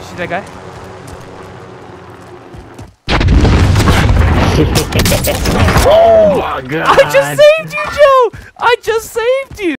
see that guy? Oh my god! I just saved you, Joe! I just saved you!